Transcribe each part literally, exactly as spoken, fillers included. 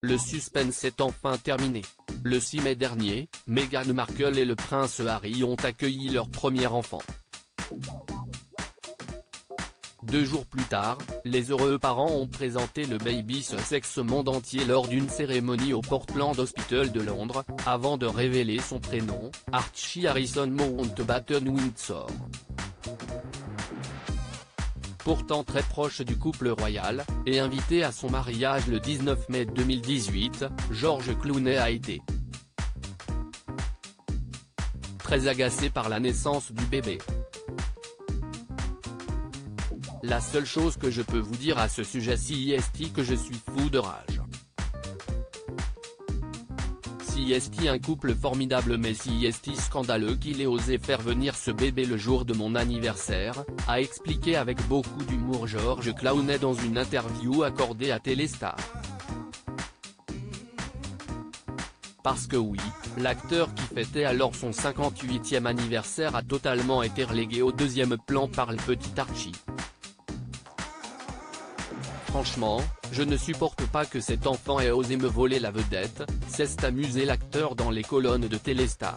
le suspense est enfin terminé. Le six mai dernier, Meghan Markle et le prince Harry ont accueilli leur premier enfant. Deux jours plus tard, les heureux parents ont présenté le baby Sussex au monde entier lors d'une cérémonie au Portland Hospital de Londres, avant de révéler son prénom, Archie Harrison Mountbatten Windsor. Pourtant très proche du couple royal, et invité à son mariage le dix-neuf mai deux mille dix-huit, George Clooney a été très agacé par la naissance du bébé. La seule chose que je peux vous dire à ce sujet c'est que je suis fou de rage. C'est un couple formidable mais c'est scandaleux qu'il ait osé faire venir ce bébé le jour de mon anniversaire, a expliqué avec beaucoup d'humour George Clooney dans une interview accordée à Téléstar. Parce que oui, l'acteur qui fêtait alors son cinquante-huitième anniversaire a totalement été relégué au deuxième plan par le petit Archie. Franchement, je ne supporte pas que cet enfant ait osé me voler la vedette, s'est amusé l'acteur dans les colonnes de Téléstar.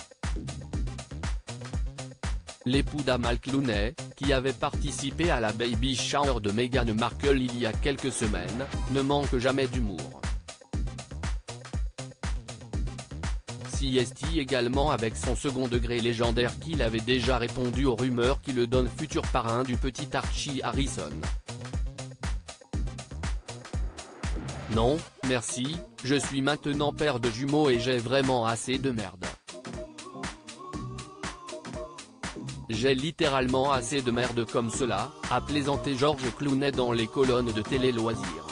L'époux d'Amal Clooney, qui avait participé à la baby shower de Meghan Markle il y a quelques semaines, ne manque jamais d'humour. C'est également avec son second degré légendaire qu'il avait déjà répondu aux rumeurs qui le donnent futur parrain du petit Archie Harrison. Non, merci, je suis maintenant père de jumeaux et j'ai vraiment assez de merde. J'ai littéralement assez de merde comme cela, a plaisanté George Clooney dans les colonnes de Télé Loisirs.